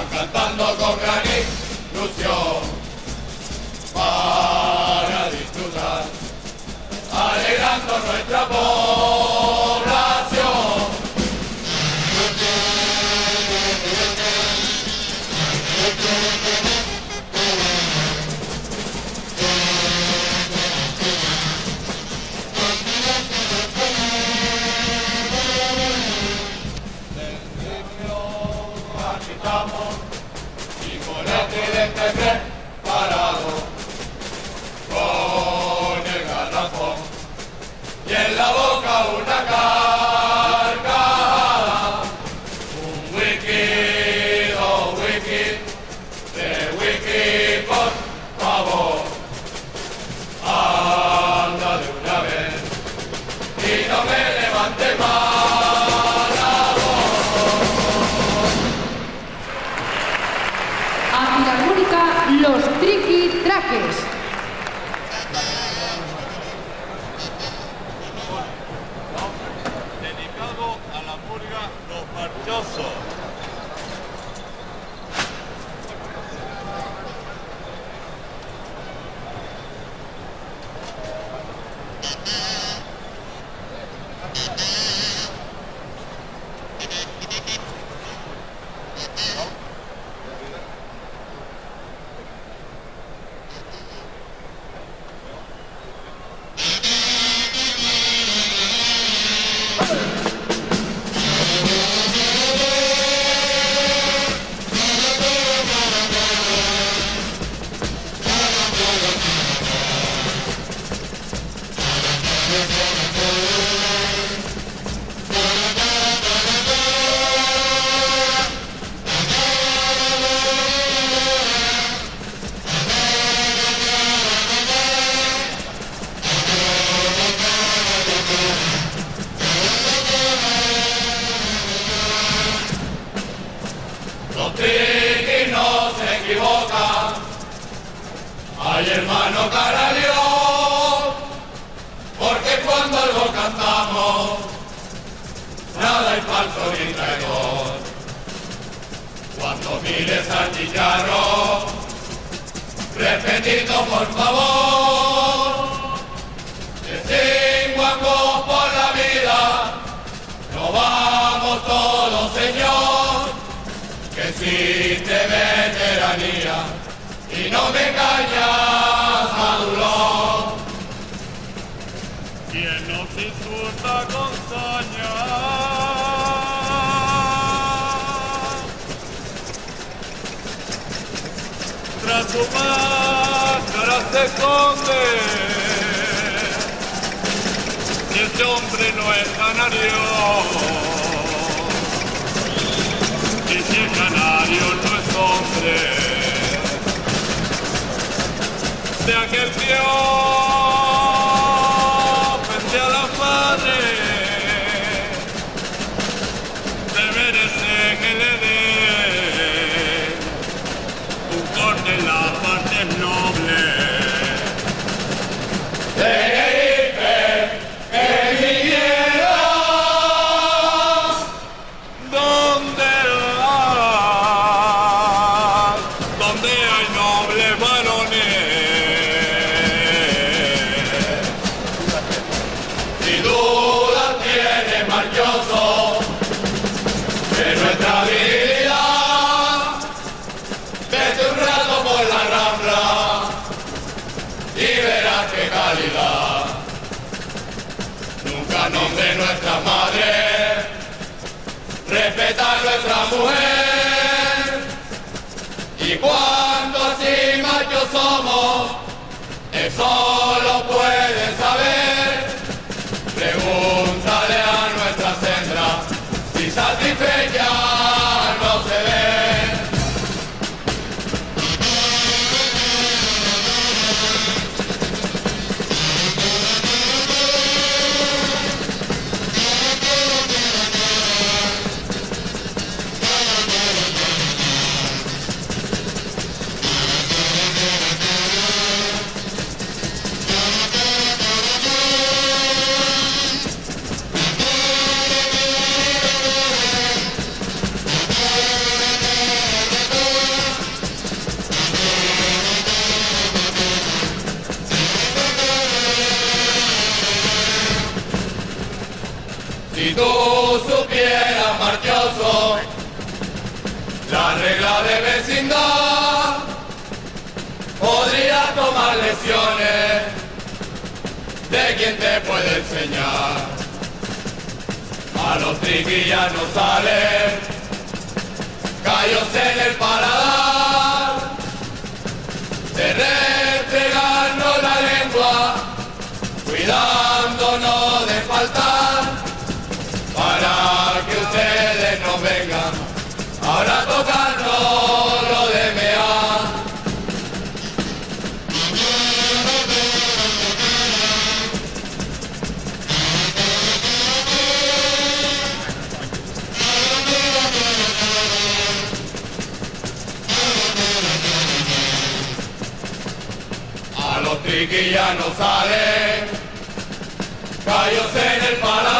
van cantando con gran ilusión para disfrutar, alegrando nuestra población. Y con el tridente preparado, con el garrafón y en la boca una carcajada, un wiki, dos wiki, tres wiki, por favor, anda de una vez y no me levante más. Los Triqui-Traques. Dedicado a la murga Los Marchosos. Los triquis no se equivocan, ay hermano Caralión, porque cuando algo cantamos, nada es falso ni traidor. Cuando mires al chicharro, repetito por favor, que sin guangos por la vida, no vamos todos, señor. Que existe veteranía y no me engañas, adulón. Quien nos insulta con saña, tras su máscara se esconde. Y este hombre no es canario. Y si el canario no es hombre, de aquel tío frente a la madre, se merece que le den un corte en las partes nobles. Nunca nombre nuestra madre, respetar nuestra mujer. Y cuando así machos somos, eso lo pueden saber. Pregúntale a nuestras hembras si satisfechas no se ven. una regla de vecindad. Podría tomar lecciones de quien te puede enseñar. A los triquis ya no salen callos en el paladar, de restregarnos la lengua, cuidándonos de faltar, para que ustedes no vengan ahora a tocarnos lo de mear. A los triquis ya no salen callos en el paladar.